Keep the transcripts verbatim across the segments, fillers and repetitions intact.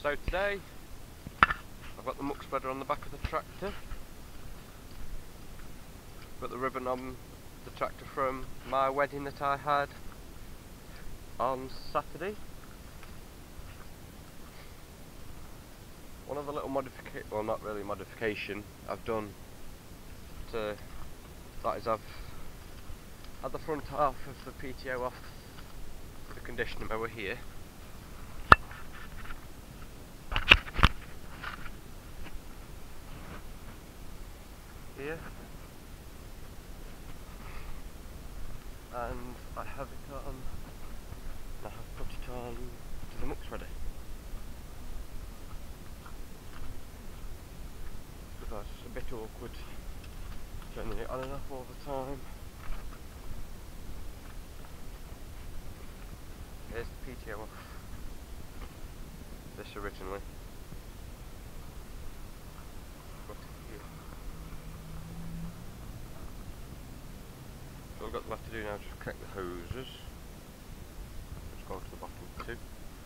So today I've got the muck spreader on the back of the tractor. Got the ribbon on the tractor from my wedding that I had on Saturday. One of the little modification, well not really modification, I've done to that is I've had the front half of the P T O off the conditioner mower here. Here. And I have it on, I have put it on to the muck spreader. Because it's a bit awkward turning it on and off all the time. Here's the P T O off this originally. Put it here. So all I've got left to do now is just connect the hoses. Just go to the bottom too.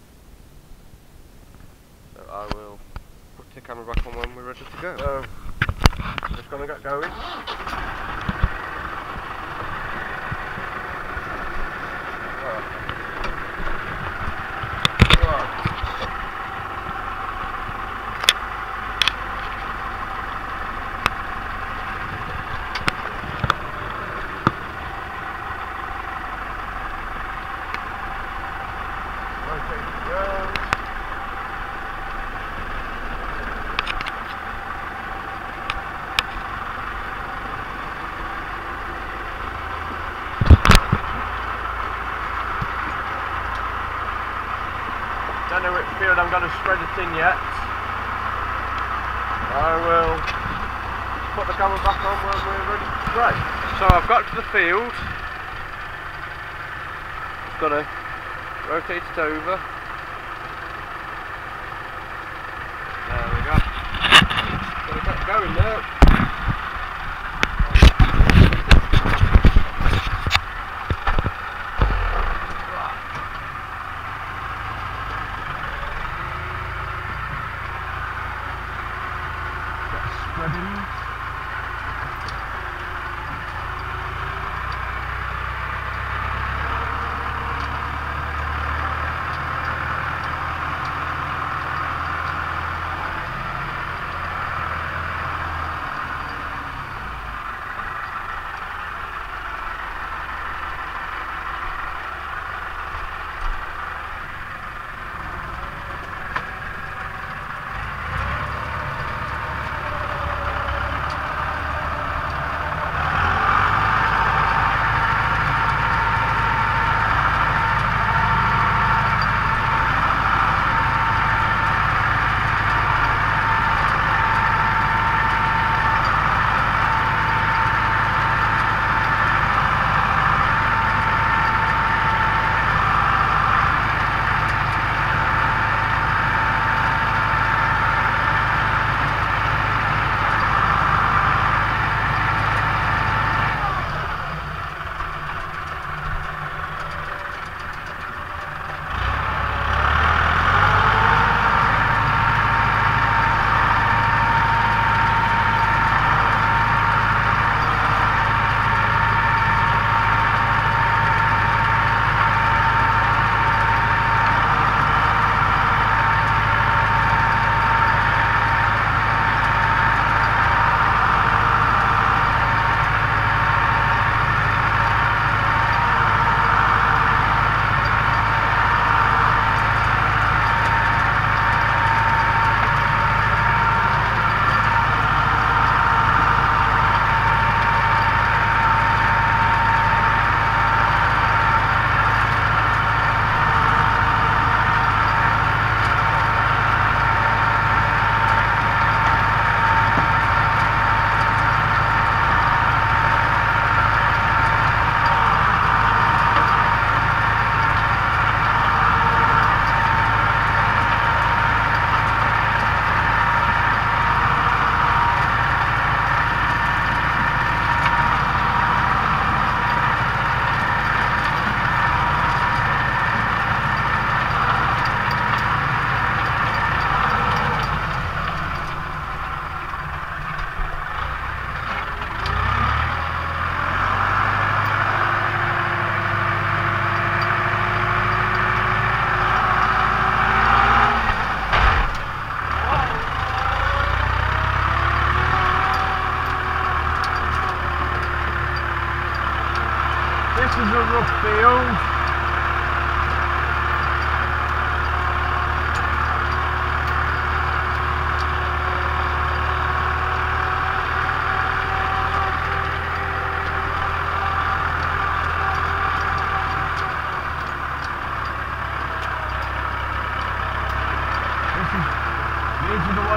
So I will put the camera back on when we're ready to go. So I'm just gonna get going. Don't know which field I'm going to spread it in yet. I will put the camera back on when we're ready to spray. So I've got to the field. Just got to rotate it over. There we go. Gonna get going now.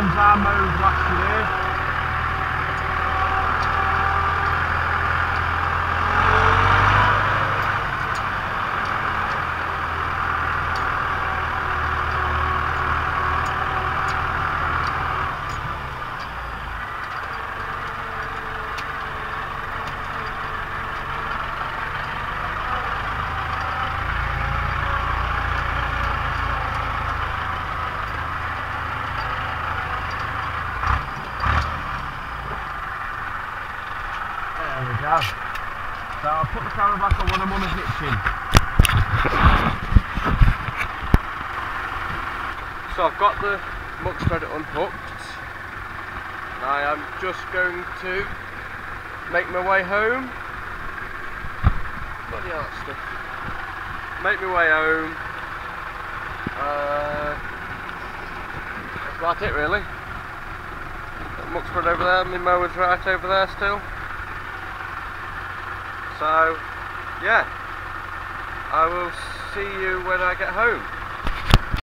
ones I mowed last year. There we go. So I'll put the camera back on when I'm on a hitching. So I've got the muck spreader unhooked. I am just going to make my way home. Bloody hell, that stuff. Make my way home. Uh, that's about it really. Muck spread over there, my mower's right over there still. So, yeah, I will see you when I get home.